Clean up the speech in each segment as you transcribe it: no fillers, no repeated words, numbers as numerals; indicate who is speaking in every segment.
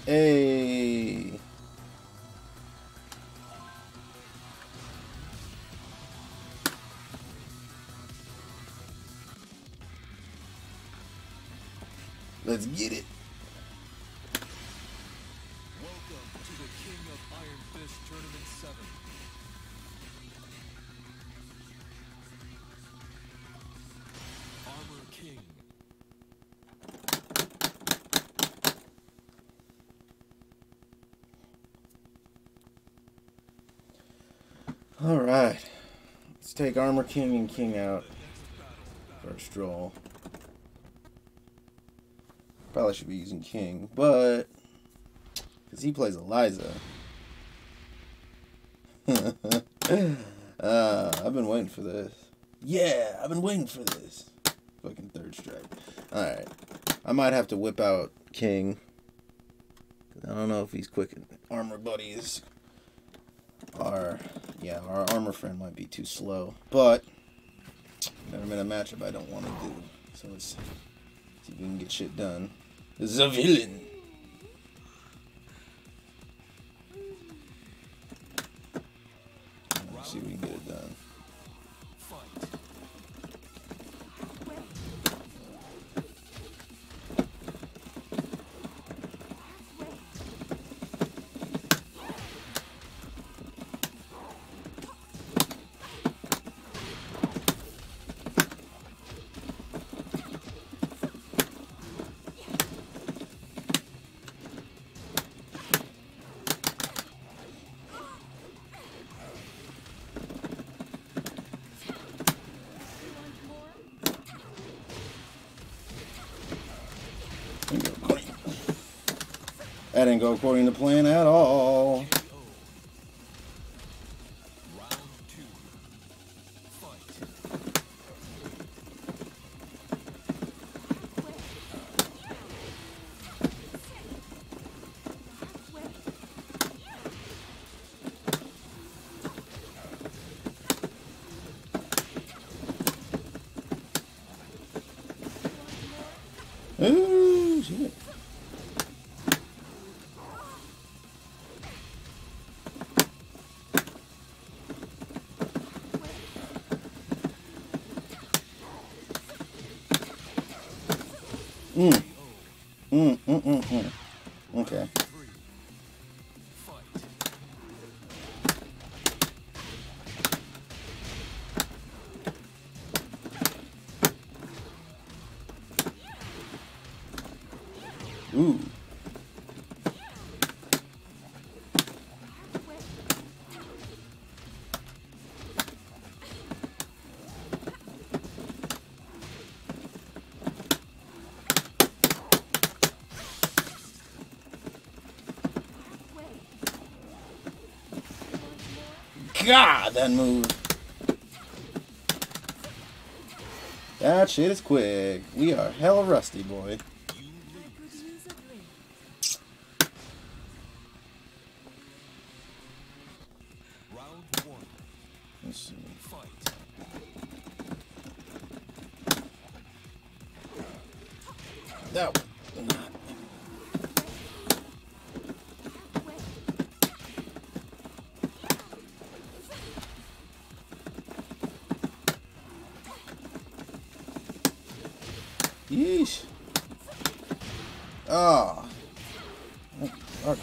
Speaker 1: Hey. Let's get it.
Speaker 2: Welcome to the King of Iron Fist Tournament 7. Armor King.
Speaker 1: Alright. Let's take Armor King and King out. First roll. Probably should be using King, but because he plays Eliza. I've been waiting for this. Yeah, I've been waiting for this. Fucking third strike. Alright. I might have to whip out King. I don't know if he's quick. Armor buddies are... Yeah, our armor friend might be too slow. But, never been a matchup I don't want to do. So let's see if we can get shit done. The villain. Let's see if we can get it done. That didn't go according to plan at all. Ooh, shit. Okay. Ooh. God, that move. That shit is quick. We are hella rusty, boy. Let's see. That one. Yeesh. Oh. Okay.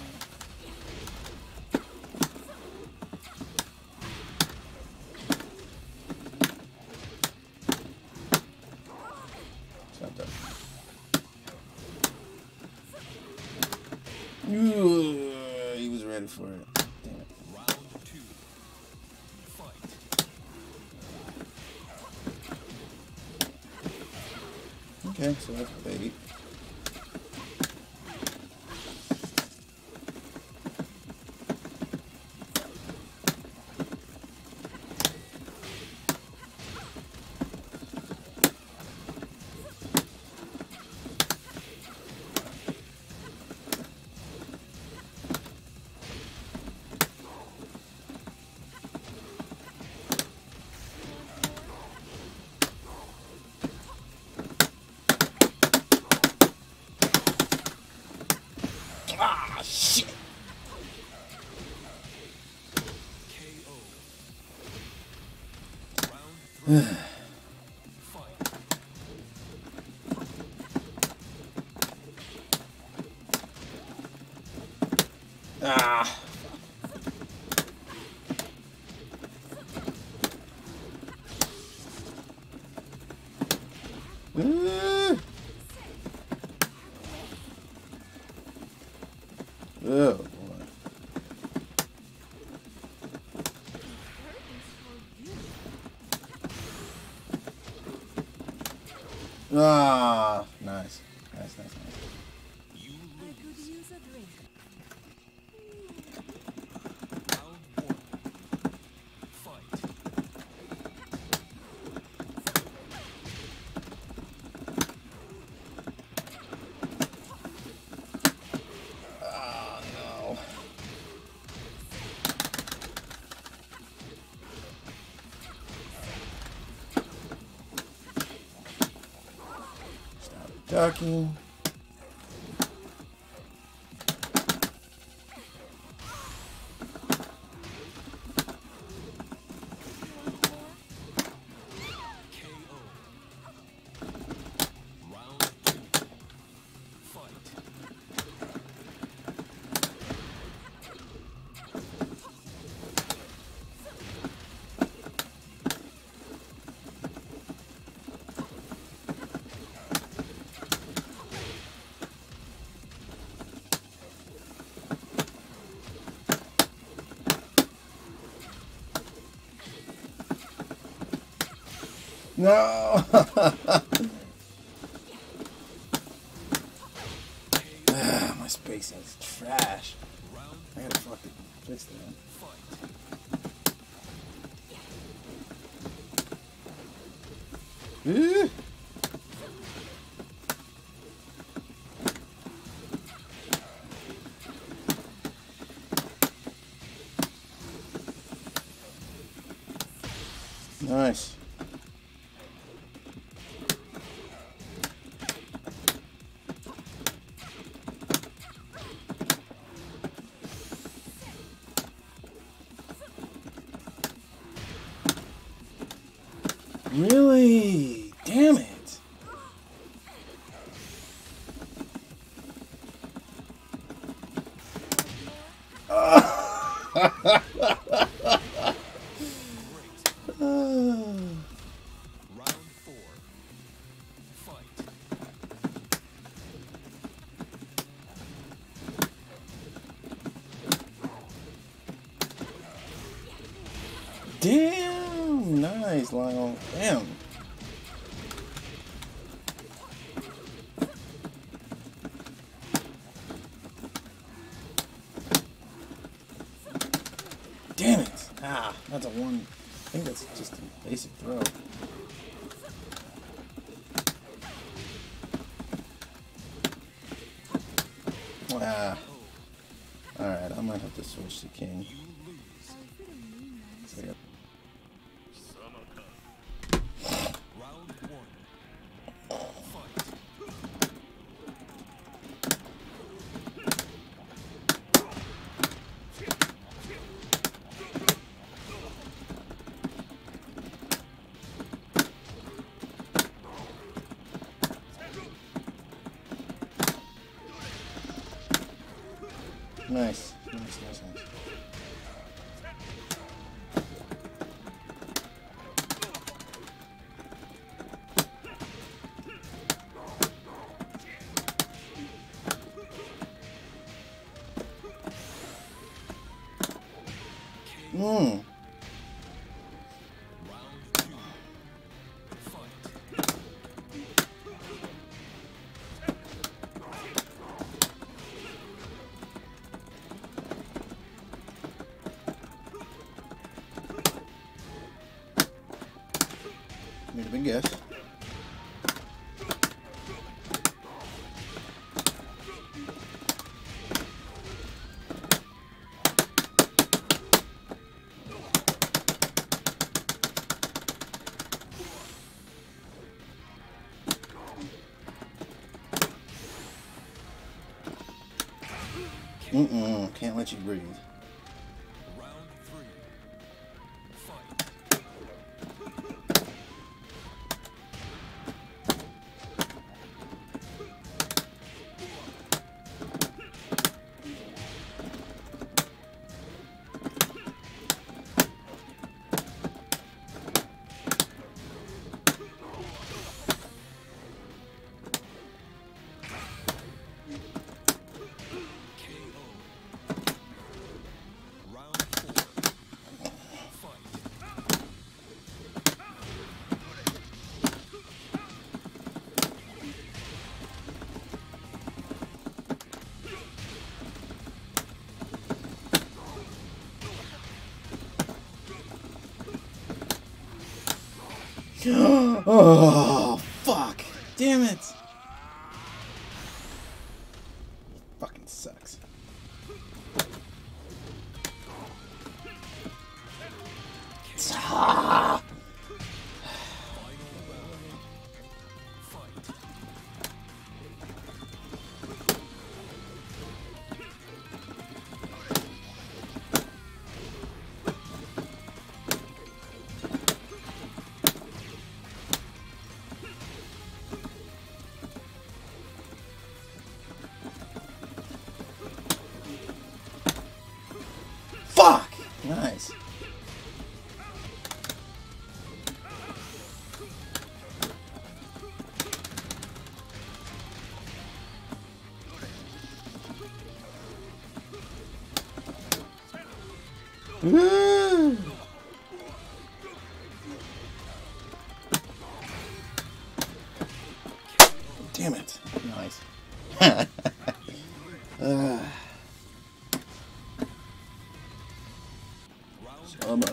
Speaker 1: Stop that. Ooh, he was ready for it. Damn it. Okay, so that's the baby.
Speaker 2: Fight.
Speaker 1: Ah. Oh boy. Ah, nice. Nice.
Speaker 2: You
Speaker 3: I could
Speaker 2: lose.
Speaker 3: use a drink.
Speaker 2: Round one. Fight.
Speaker 1: Oh no. Stop ducking.
Speaker 2: KO. Round two. Fight.
Speaker 1: No. Ah, my spacing is trash.
Speaker 2: Round
Speaker 1: I gotta fucking fix that.
Speaker 2: fight.
Speaker 1: Ooh. Nice. Really? Damn it.
Speaker 2: Great. Round four. Fight.
Speaker 1: Damn. Nice, Lionel. Damn. Damn it. Ah, that's a one. I think that's just a basic throw. Ah. Alright, I might have to switch to king.
Speaker 2: You lose.
Speaker 1: So I got-
Speaker 2: Round one. Fight.
Speaker 1: Nice. Mmm.
Speaker 2: Round two. Fight.
Speaker 1: Made a big guess. Can't let you breathe.
Speaker 2: Round three. Fight.
Speaker 1: Oh, fuck. Damn it. Fucking sucks. Ah. Fuck! Nice. Woo! Damn it. Nice. Stomach.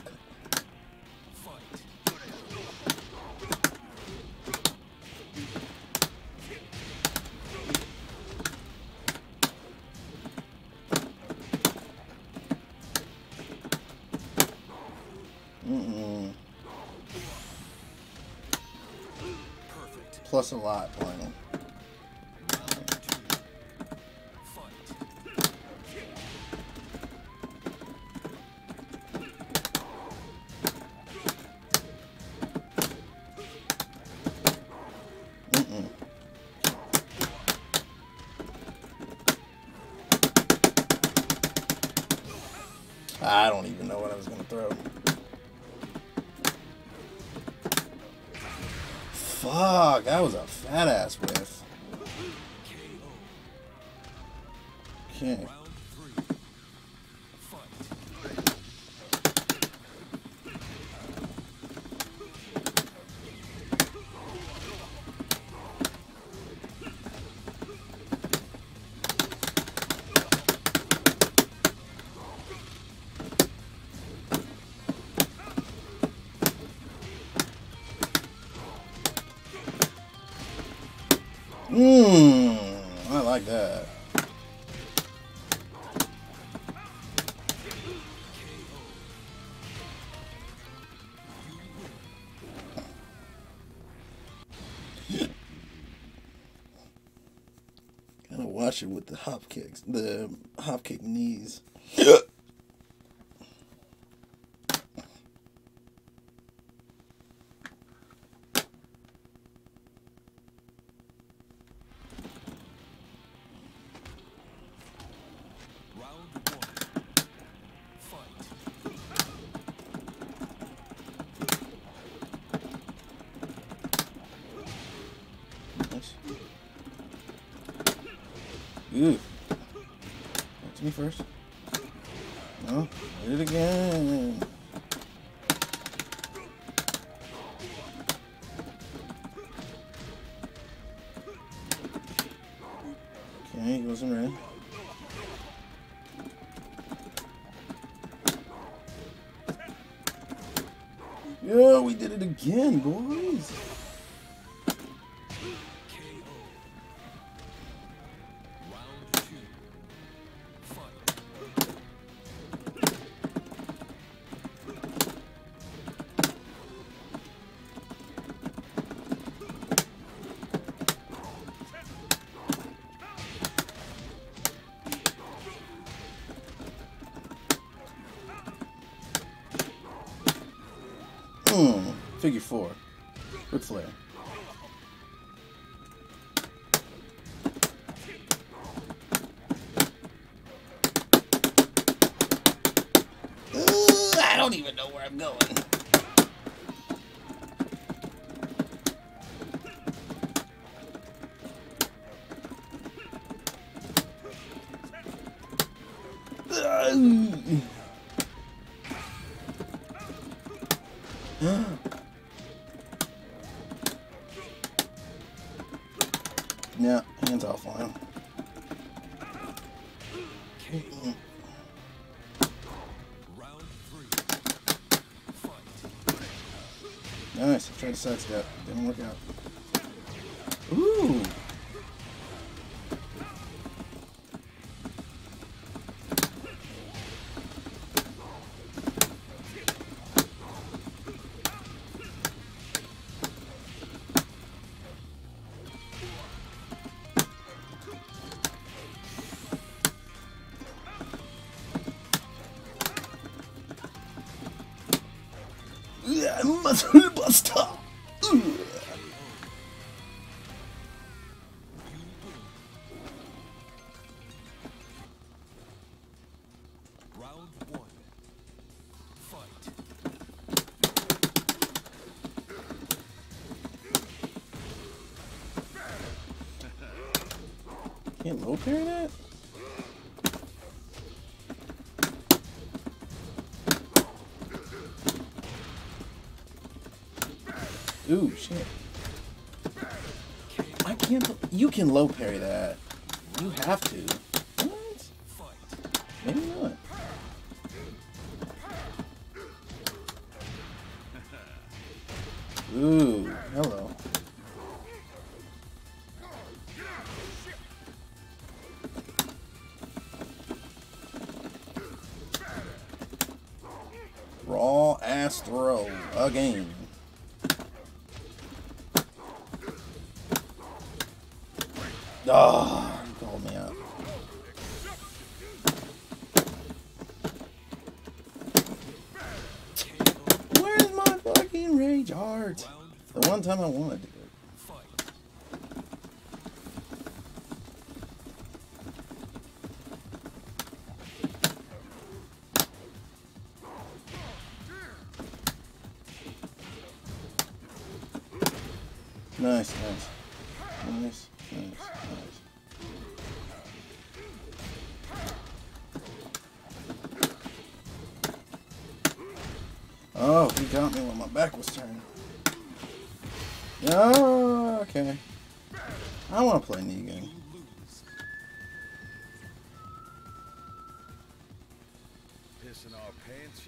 Speaker 1: Plus a lot, Lionel. I don't even know what I was going to throw. Fuck, that was a fat ass whiff. Okay. I like that. Gotta watch it with the hop kicks, the hop kick knees. Ooh. That's me first. No, hit it again. Okay, goes in red. Yo, we did it again, boys. Figure four. Ric Flair. I don't even know where I'm going. Yeah, hands off line. Nice. I tried to sidestep. Didn't work out. Ooh. Yeah, muscle buster.
Speaker 2: Round one. Fight.
Speaker 1: Can't low parry that? Ooh, shit. I can't. You can low parry that. You have to. What? Maybe not. Ooh, hello. Raw ass throw again. Oh, you called me out. Where's my fucking rage heart? The one time I wanted to go. Nice, nice. Nice, nice, nice. Oh, he got me when my back was turned. Oh, okay. I want to play Negan.
Speaker 2: Pissing our pants.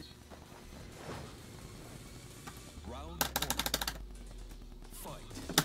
Speaker 2: Round one. Fight.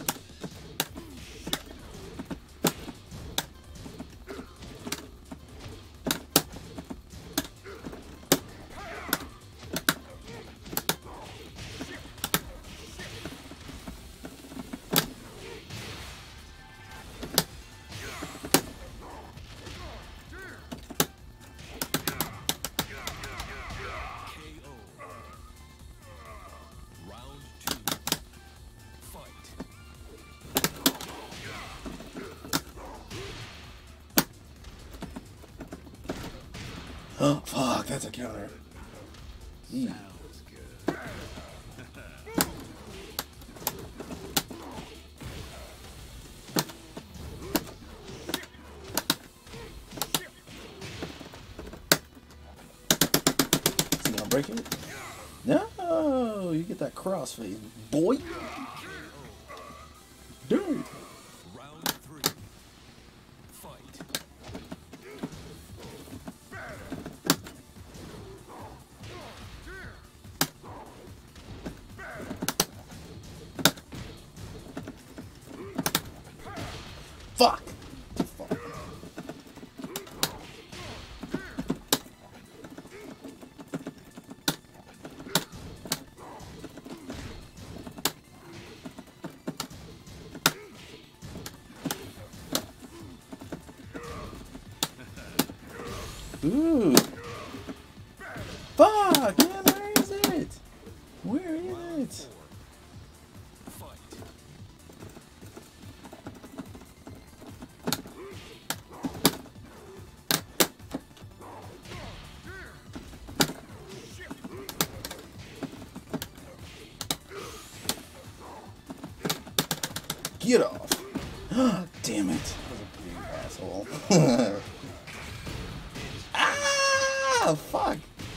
Speaker 1: Oh, fuck, that's a counter.
Speaker 2: Sounds good.
Speaker 1: Is he gonna break it? No, you get that crossfade, boy. Dude.
Speaker 2: Round three. Fight.
Speaker 1: Fuck. Ooh. Fuck, man, where is it? Where is it?
Speaker 2: Fight.
Speaker 1: Get off. Damn it. That was a big asshole. Ah, fuck.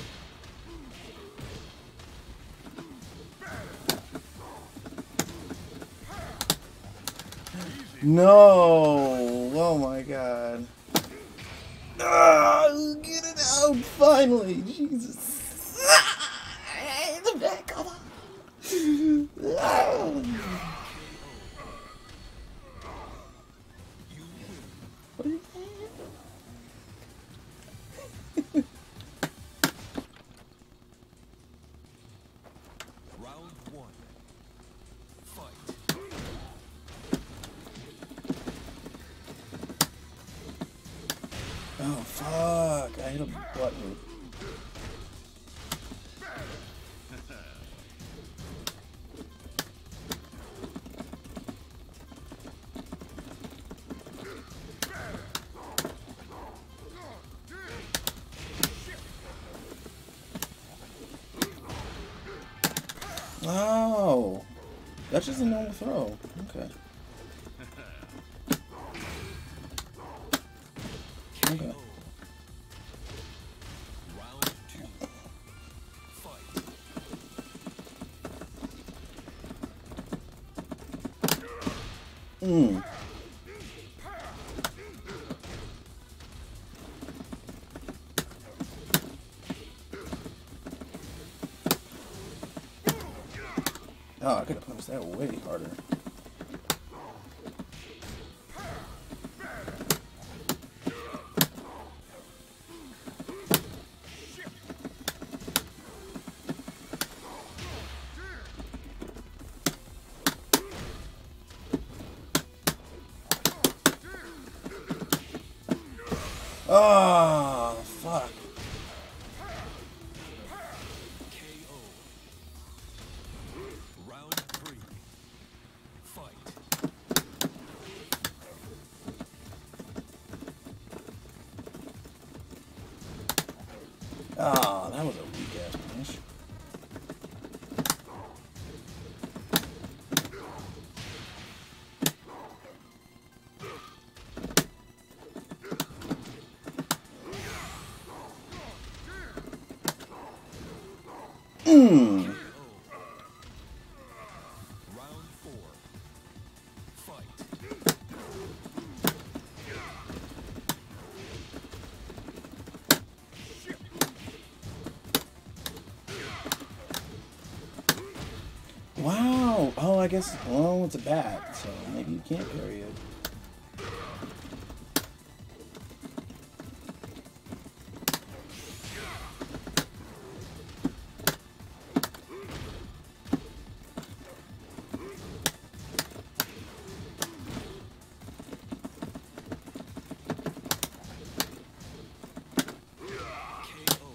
Speaker 1: No. Oh my god. Ah, get it out finally. Jesus. The back. Come on. What are you
Speaker 2: Round one. Fight.
Speaker 1: Oh, fuck. I hit a button. Oh, that's just a normal throw. Okay. Okay.
Speaker 2: Round two. Fight.
Speaker 1: Hmm. Oh, I could have punished that way harder. Oh, fuck.
Speaker 2: KO. Round three. Fight.
Speaker 1: Oh, that was a weak ass finish. Mmm.
Speaker 2: Round four. Fight.
Speaker 1: Wow. Oh, I guess, well, it's a bat, so maybe you can't parry it.
Speaker 2: KO.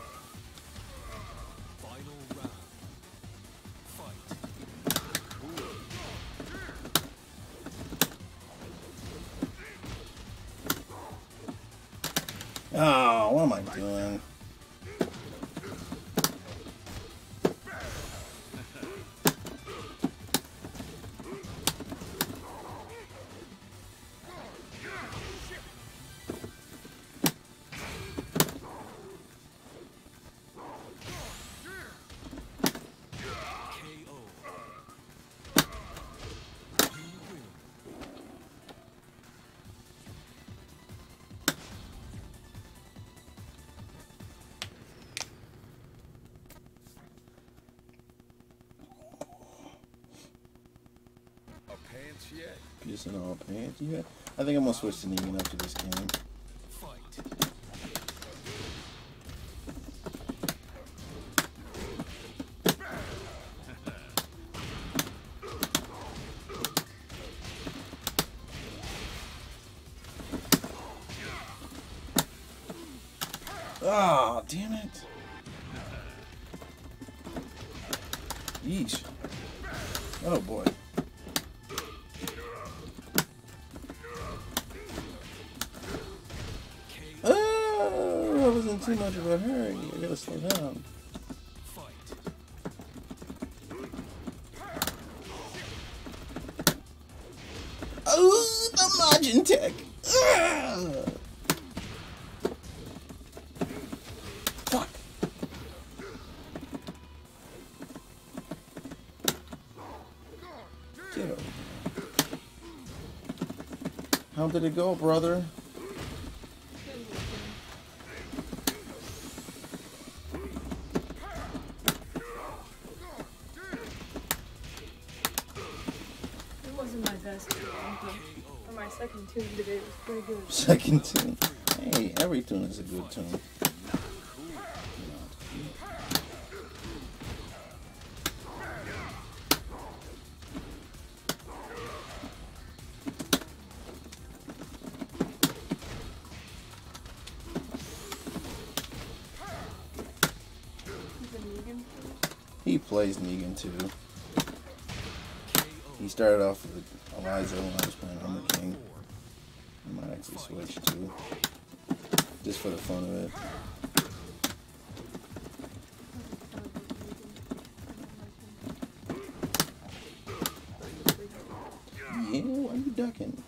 Speaker 2: Final round. Fight.
Speaker 1: Oh, what am I doing?
Speaker 2: KO. You win.
Speaker 3: Pants yet?
Speaker 1: Pissing all pants. Yeah. I think I'm gonna switch to Negan after this game.
Speaker 2: Fight.
Speaker 1: Oh, damn it. Yeesh. Oh boy. Oh, I was in too much of a hurry. I gotta slow down.
Speaker 2: Fight.
Speaker 1: Oh, the margin tech. Ugh. Fuck. Get over here. How did it go, brother?
Speaker 3: my second tune today was pretty good.
Speaker 1: Second tune. Hey, every tune is a good tune. He plays Negan too. He started off with Eliza when I was playing Armor King. I might actually switch too, just for the fun of it. Yeah, why are you ducking?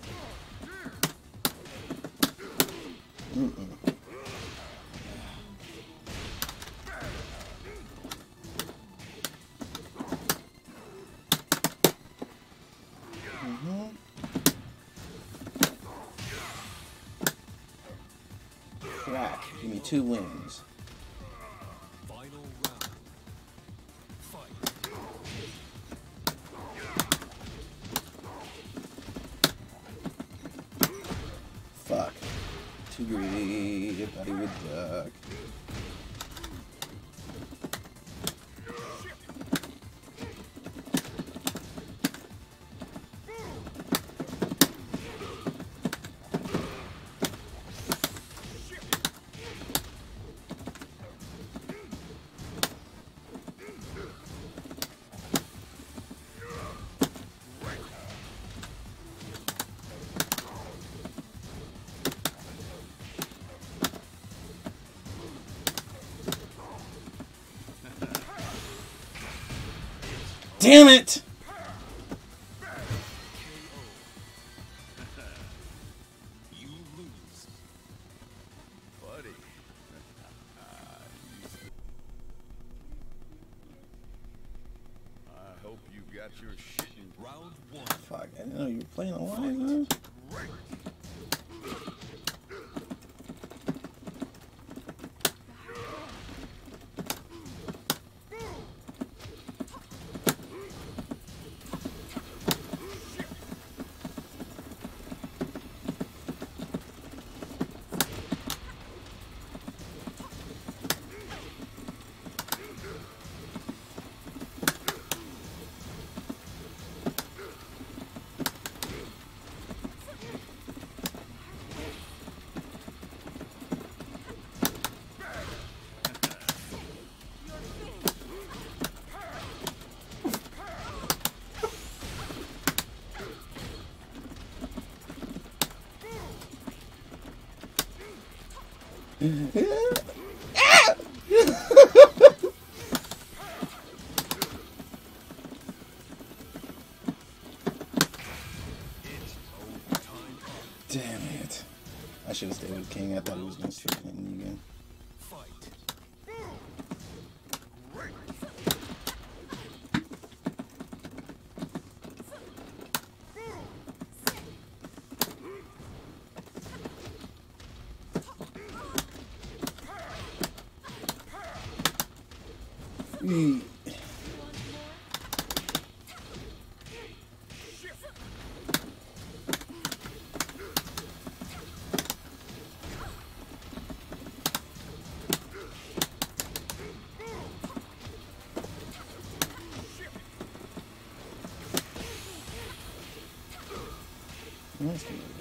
Speaker 1: Crack. Give me 2 wins.
Speaker 2: Final round. Fight.
Speaker 1: Fuck. Too greedy. Buddy would duck. Damn it!
Speaker 2: You lose. Buddy. I hope you got your shit in round 1.
Speaker 1: Fuck, I didn't know you were playing online, huh? Damn it. I should have stayed with King. I thought he was going to stick hitting Negan. Nice to meet you.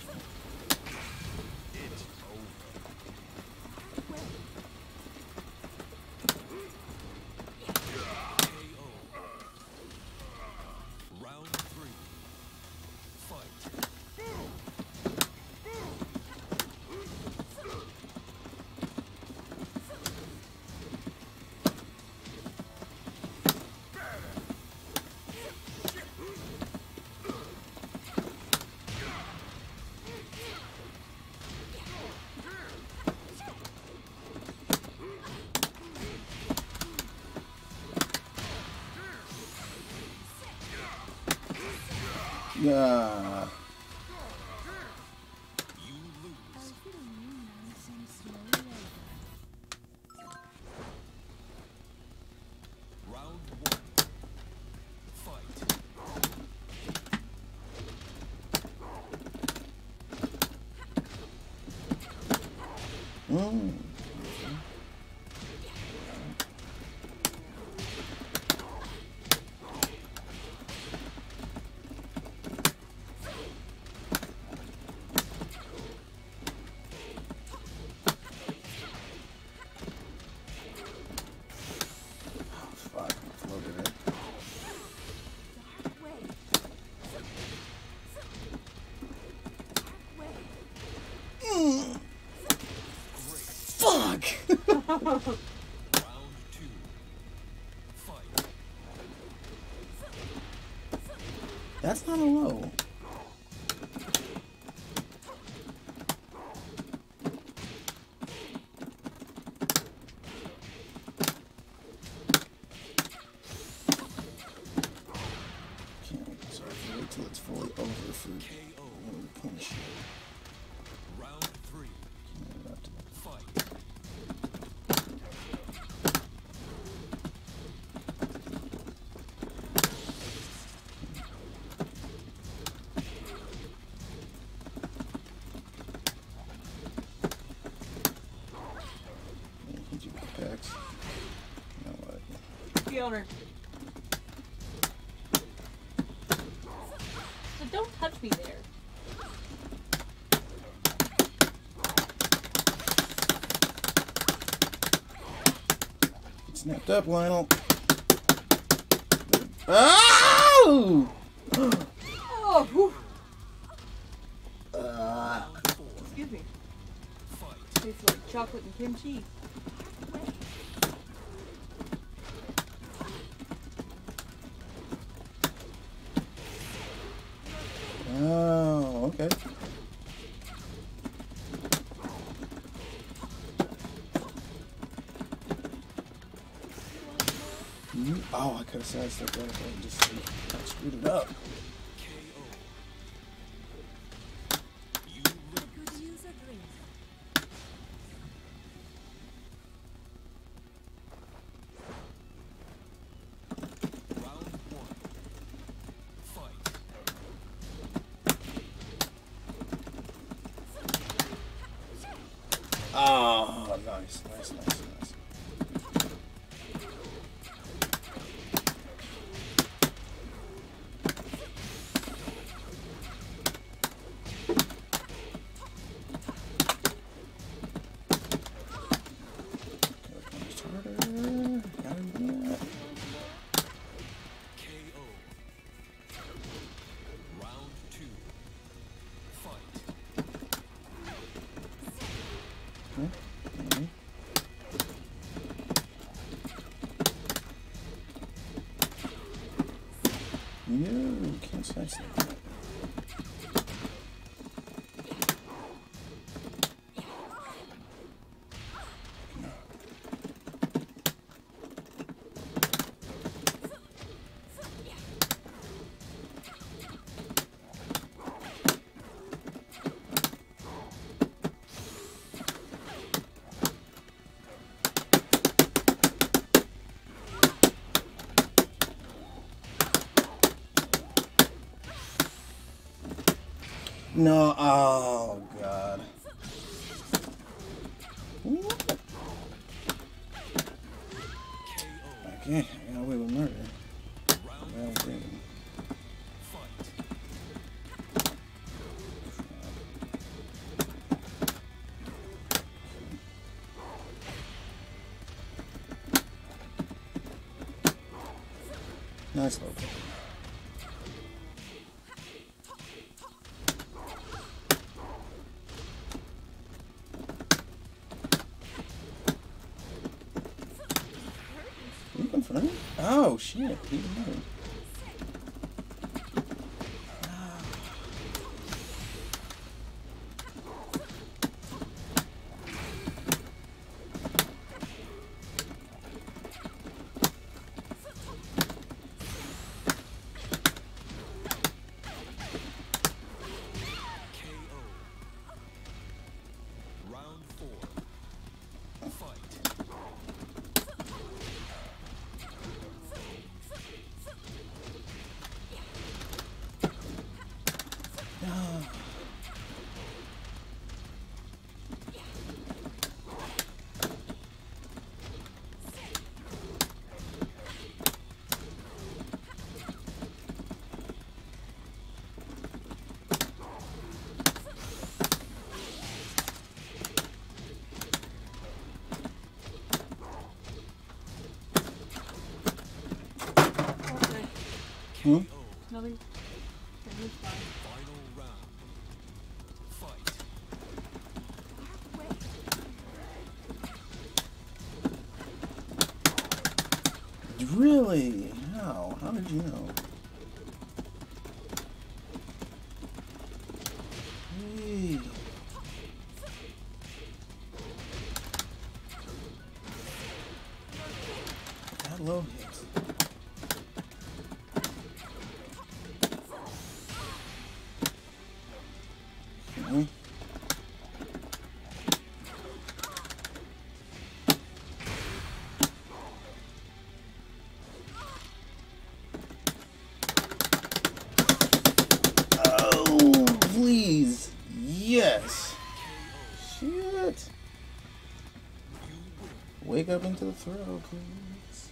Speaker 1: Yeah. Mm. Fuck!
Speaker 2: Round 2. Fight.
Speaker 1: That's not a low. Wait till it's fully over for punch.
Speaker 2: Round 3. Fight.
Speaker 1: Hit you with packs. You know what?
Speaker 3: The owner. So don't touch me there.
Speaker 1: Get snapped up, Lionel. Oh!
Speaker 3: Oh, whew.
Speaker 1: Uh,
Speaker 3: Excuse me.
Speaker 2: Fight.
Speaker 3: Tastes like chocolate and kimchi.
Speaker 1: oh, okay. Oh, I could have sidestepped that and just screwed it up.
Speaker 2: KO. You
Speaker 4: Could use a drink.
Speaker 2: Round 1. Fight.
Speaker 1: Oh, nice.
Speaker 2: KO. Round 2. Fight.
Speaker 1: No, can't sidestep that. No, oh god. Okay, I got away with murder. Well, damn.
Speaker 2: Fight.
Speaker 1: Nice low. You confirm? Oh shit! He didn't know.
Speaker 2: KO. Round 4. Fight.
Speaker 1: Hmm?
Speaker 3: Nothing. It's fine.
Speaker 2: Final round. Fight.
Speaker 1: Really? How? How did you know? Hey. That low hits. Okay. Oh, please. Yes. Shit. Wake up into the throw, please.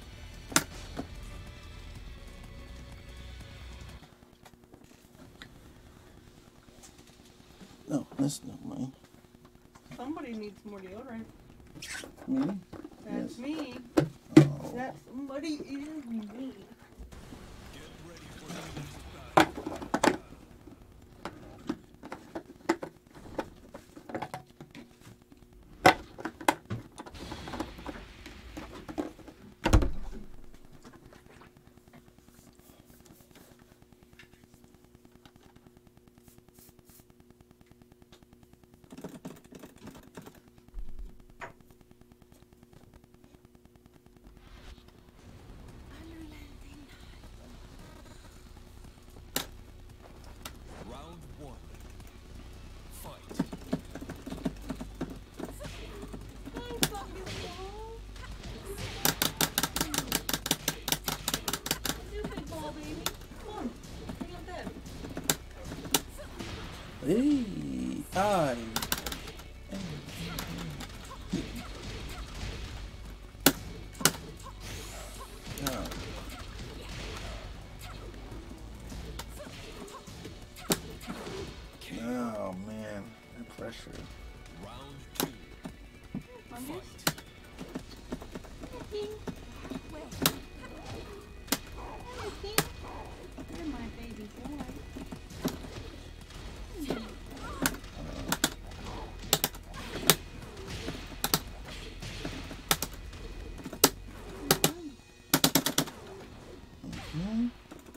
Speaker 1: No, that's not mine.
Speaker 3: Somebody needs more deodorant.
Speaker 1: Me?
Speaker 3: That's
Speaker 1: Yes.
Speaker 3: me.
Speaker 1: Oh.
Speaker 3: That somebody is me.
Speaker 2: Get ready for the next battle. Round one. Fight.
Speaker 3: I'm fucking small. You big ball, baby. Come on. Hang up there.
Speaker 1: Hey, I. Oh. Oh man, that pressure.
Speaker 2: Round two.
Speaker 3: I'm
Speaker 2: Fight.
Speaker 3: just. You're my baby boy.
Speaker 1: Hmm?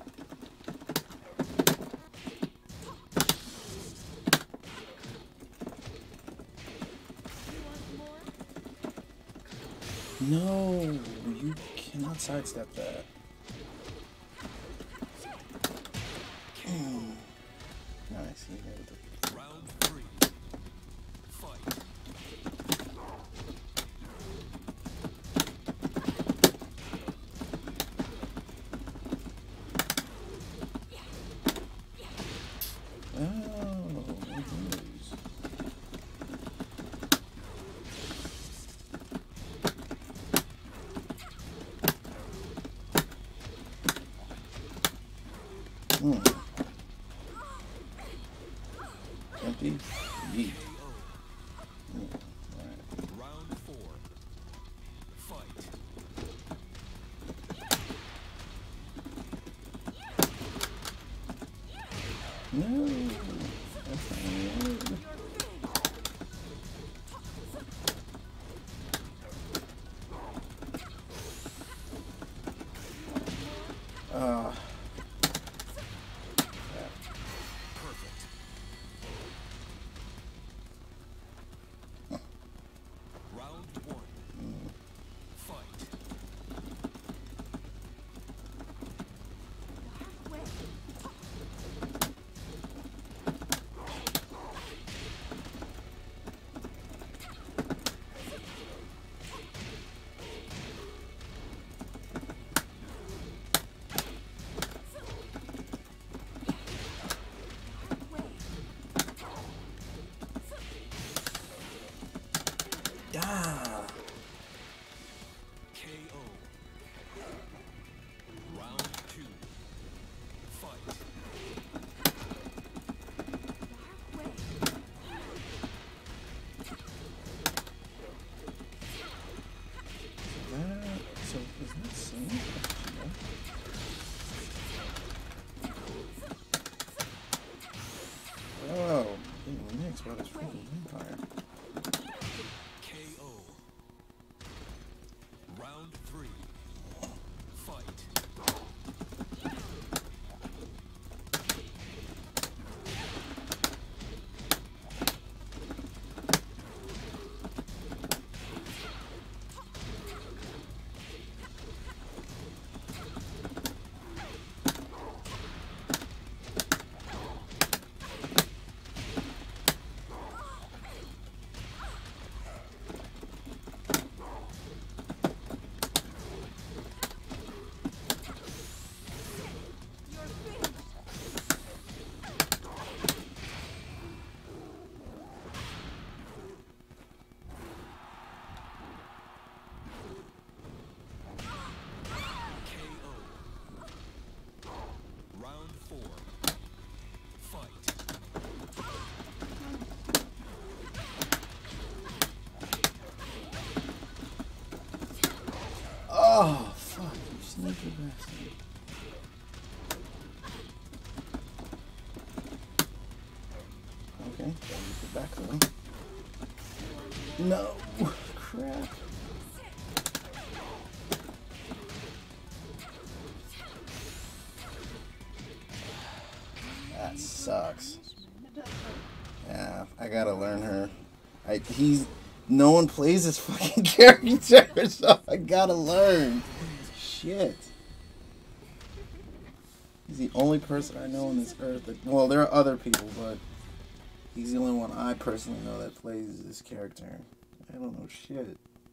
Speaker 1: No, you cannot sidestep that. Nice, you hit it.
Speaker 2: Round three. Fight.
Speaker 1: Oh, good news. Empty. Yeet. Alright.
Speaker 2: Round four. Fight.
Speaker 1: No. That's not good.
Speaker 2: Perfect. Round one. Fight.
Speaker 1: Ah.
Speaker 2: KO. Round two. Fight.
Speaker 1: So is that same? talks about his fucking vampire.
Speaker 2: KO. Round 3. Fight. Round 4. Fight.
Speaker 1: Oh, fuck, you sneaky bastard. Okay, gotta get the back though. No, crap. That sucks.
Speaker 3: It does hurt.
Speaker 1: Yeah, I gotta learn her. No one plays this fucking character, so I gotta learn. Shit. He's the only person I know on this earth that, well, there are other people, but he's the only one I personally know that plays this character. I don't know shit.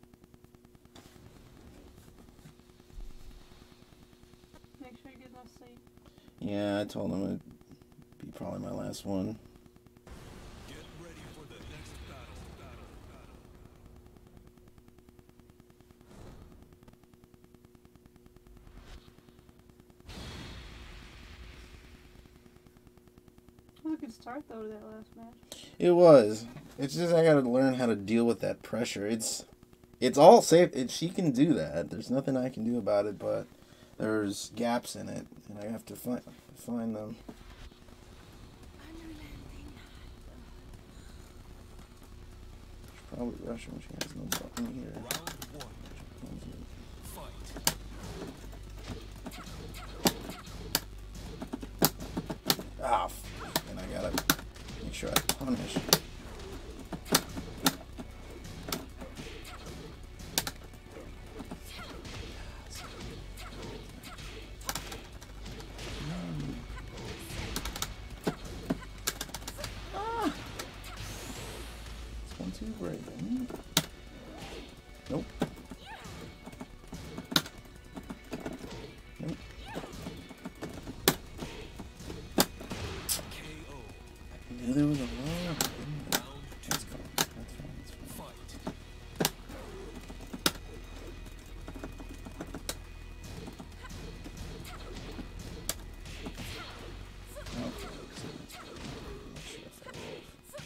Speaker 3: Make sure you get enough sleep.
Speaker 1: Yeah, I told him it'd be probably my last one.
Speaker 2: Get ready for the next battle.
Speaker 3: It was a good start though to that last match.
Speaker 1: It was. It's just I gotta learn how to deal with that pressure. It's all safe. She can do that. There's nothing I can do about it, but there's gaps in it, and I have to find them. She's probably Russian when she has no button here.
Speaker 2: Round 1. Fight.
Speaker 1: Ah, and I gotta make sure I punish. Too brave. Nope. Nope.
Speaker 2: KO.
Speaker 1: I knew there was a law.
Speaker 2: Round 2.
Speaker 1: That's fine. That's fine. That's fine.
Speaker 2: Fight.
Speaker 1: Okay. So that's good. Make sure I fall off.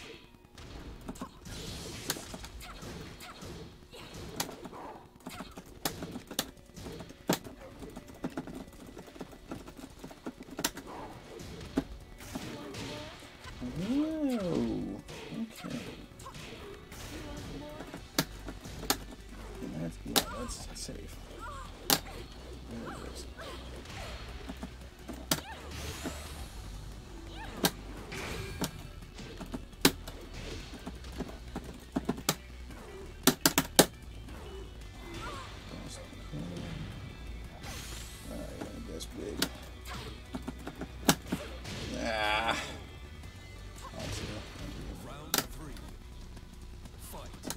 Speaker 1: Whoa. Okay. That's safe. There it is. I guess big. Ah.
Speaker 2: Round 3. Fight.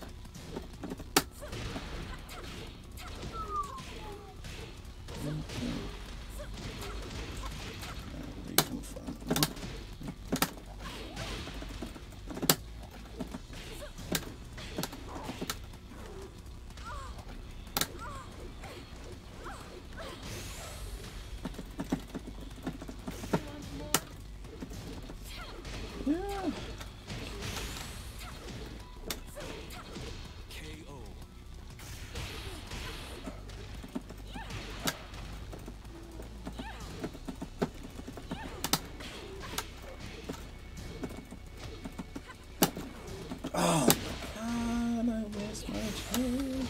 Speaker 1: Oh my god, I missed my chance.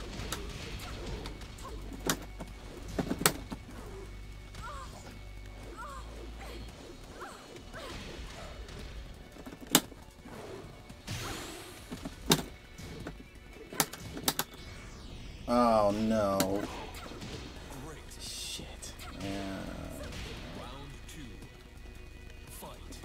Speaker 1: Oh no.
Speaker 2: Great.
Speaker 1: Shit. Yeah.
Speaker 2: Round 2. Fight.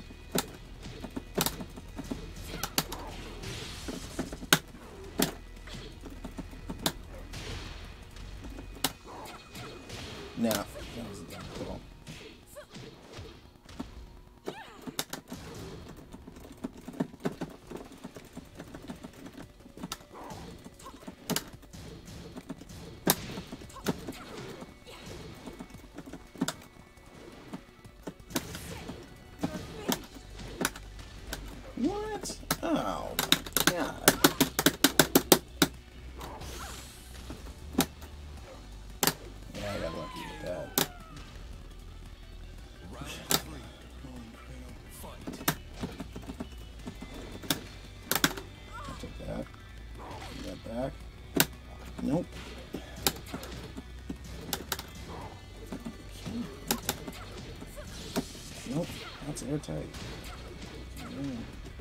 Speaker 1: No. That was a dumb call. What? Oh my god. Yeah, I got lucky with that.
Speaker 2: Round 3. Fight.
Speaker 1: I'll take that. Give that back. Nope. Nope. That's airtight. Yeah.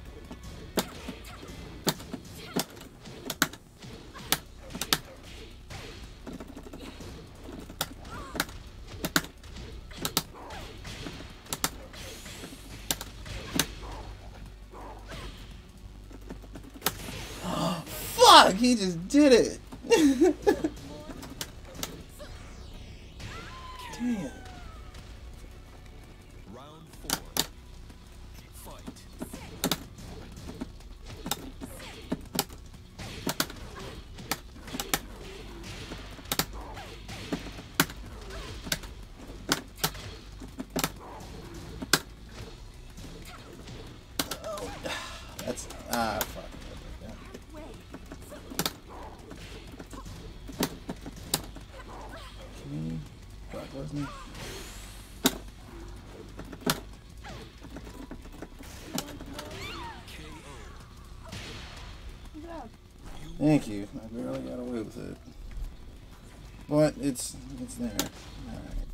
Speaker 1: Fuck! He just did it! Damn.
Speaker 2: Round 4. Fight.
Speaker 1: That's fuck. Fuck, wasn't it?
Speaker 3: Good job.
Speaker 1: Thank you. I barely got away with it. But it's there. Alright.